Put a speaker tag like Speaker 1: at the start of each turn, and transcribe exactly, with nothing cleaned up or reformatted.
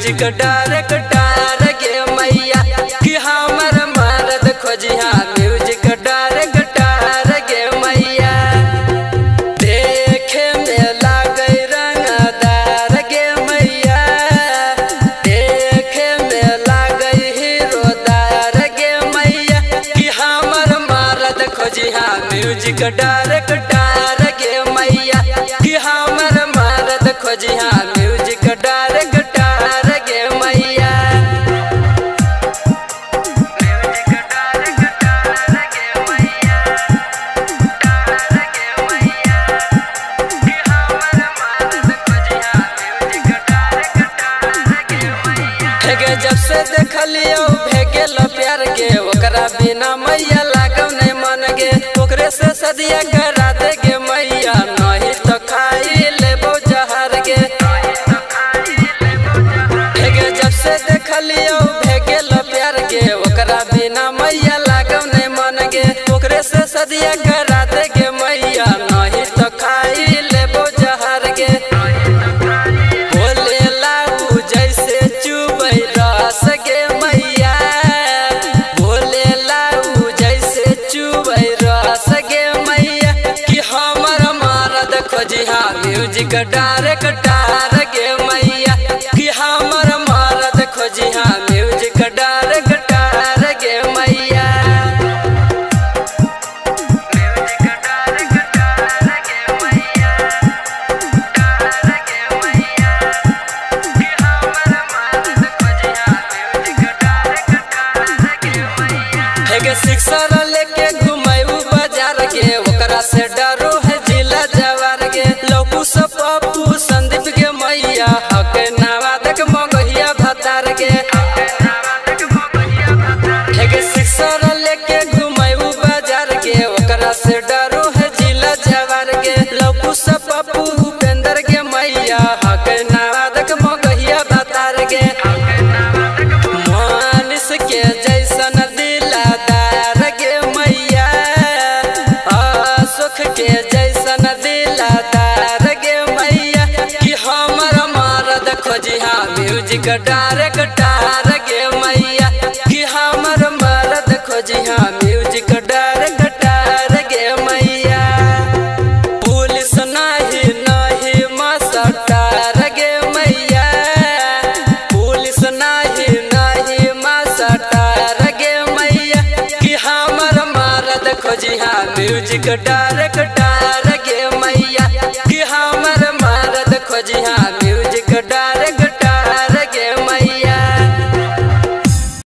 Speaker 1: Music director गे मैया कि हमर मर्द खोजिया म्यूजिक डायरेक्टर गे मैया। देखे में लागे रंगदार गे मैया, देखे में लागे हीरोदार गे मैया कि हमर मर्द खोजिया म्यूजिक डायरेक्टर गे मैया कि हमर मर्द खोजिया म्यूजिक डायरेक्टर गे मैया। जब से देखलियो भेगेल प्यार के ओकरा बिना मैया लागव नहीं मन गे, ओकरे से सदिया करा दे गे मैया नहीं तो खाई लेबो जहर गे। जब से देखलियो भेगेल प्यार के ओकरा बिना मैया लागव नहीं मन गे, ओकरे से सदिया करा दे गे मैया नहीं तो खाई लेबो जहर गे। बोले लाऊ जैसे चुबै रस गे मैया, बोले लाऊ जैसे चुबै रस गे मैया कि हमर मर्द खोजिया म्यूजिक डायरेक्टर गे मैया कि हमर मर्द खोजिया म्यूजिक डायरेक्टर गे मैया। शिक्षण लेके घुमाऊ बाजार के ओकरा से डरो है जिला जवार के। लौकू सब पप्पू संदीप के मैया हक नवादक मगहिया भतार के। शिक्षण लेके घुमाऊ बाजार के ओकरा से डरो है जिला जवार के। लौकू सब पप्पू उपेंद्र के मैया हक नवादक मगहिया भतार के। मानिस के जैसन के जैसन दिलादार गे मैया कि हमर मर्द खोजिया म्यूजिक डायरेक्टर गे मैया कि हमर मर्द खोजिया म्यूजिक डायरेक्टर गे मैया। पुलिस नहीं नहीं मास्टर गे मैया, पुलिस नहीं नहीं मास्टर गे मैया कि हमर मर्द खोजिया म्यूजिक डायरेक्टर